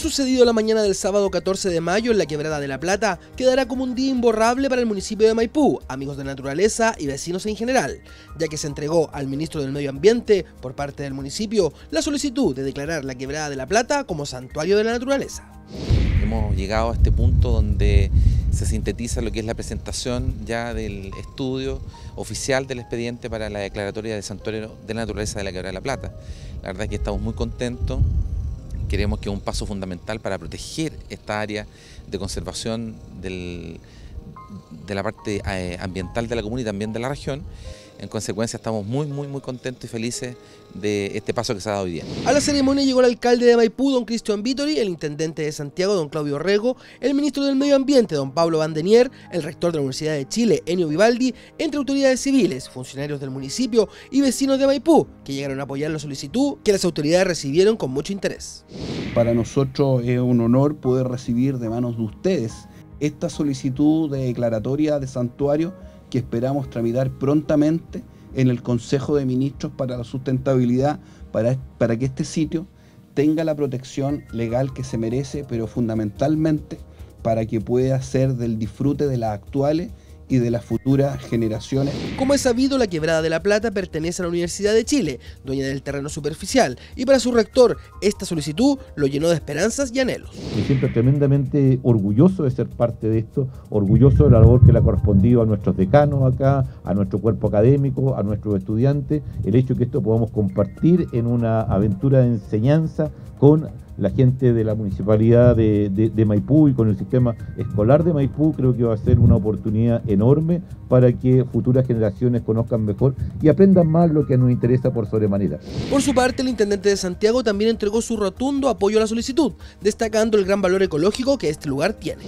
sucedido la mañana del sábado 14 de mayo en la Quebrada de la Plata quedará como un día imborrable para el municipio de Maipú, amigos de naturaleza y vecinos en general, ya que se entregó al ministro del Medio Ambiente, por parte del municipio, la solicitud de declarar la Quebrada de la Plata como santuario de la naturaleza. Hemos llegado a este punto donde se sintetiza lo que es la presentación ya del estudio oficial del expediente para la declaratoria de santuario de la naturaleza de la Quebrada de la Plata. La verdad es que estamos muy contentos. Queremos que es un paso fundamental para proteger esta área de conservación de la parte ambiental de la comuna y también de la región. En consecuencia estamos muy contentos y felices de este paso que se ha dado hoy día. A la ceremonia llegó el alcalde de Maipú, don Cristian Vittori, el intendente de Santiago, don Claudio Rego, el ministro del Medio Ambiente, don Pablo Bandenier, el rector de la Universidad de Chile, Enio Vivaldi, entre autoridades civiles, funcionarios del municipio y vecinos de Maipú, que llegaron a apoyar la solicitud que las autoridades recibieron con mucho interés. Para nosotros es un honor poder recibir de manos de ustedes esta solicitud de declaratoria de santuario que esperamos tramitar prontamente en el Consejo de Ministros para la Sustentabilidad, para que este sitio tenga la protección legal que se merece, pero fundamentalmente para que pueda ser del disfrute de las actuales y de las futuras generaciones. Como es sabido, la Quebrada de la Plata pertenece a la Universidad de Chile, dueña del terreno superficial, y para su rector, esta solicitud lo llenó de esperanzas y anhelos. Me siento tremendamente orgulloso de ser parte de esto, orgulloso de la labor que le ha correspondido a nuestros decanos acá, a nuestro cuerpo académico, a nuestros estudiantes, el hecho de que esto podamos compartir en una aventura de enseñanza con la gente de la municipalidad de Maipú y con el sistema escolar de Maipú. Creo que va a ser una oportunidad enorme para que futuras generaciones conozcan mejor y aprendan más lo que nos interesa por sobremanera. Por su parte, el intendente de Santiago también entregó su rotundo apoyo a la solicitud, destacando el gran valor ecológico que este lugar tiene.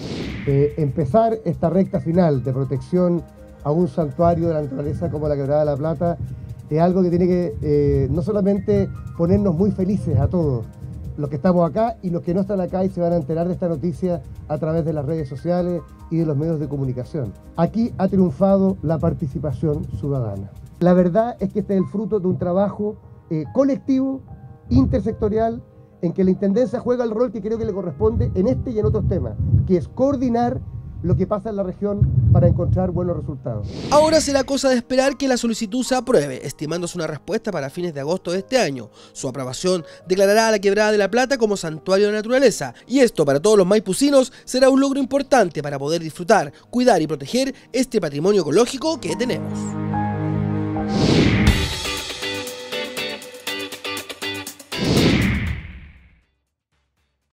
Empezar esta recta final de protección a un santuario de la naturaleza como la Quebrada de la Plata es algo que tiene que no solamente ponernos muy felices a todos, los que estamos acá y los que no están acá y se van a enterar de esta noticia a través de las redes sociales y de los medios de comunicación. Aquí ha triunfado la participación ciudadana. La verdad es que este es el fruto de un trabajo colectivo, intersectorial, en que la Intendencia juega el rol que creo que le corresponde en este y en otros temas, que es coordinar lo que pasa en la región para encontrar buenos resultados. Ahora será cosa de esperar que la solicitud se apruebe, estimándose una respuesta para fines de agosto de este año. Su aprobación declarará a la Quebrada de la Plata como santuario de naturaleza, y esto para todos los maipucinos será un logro importante para poder disfrutar, cuidar y proteger este patrimonio ecológico que tenemos.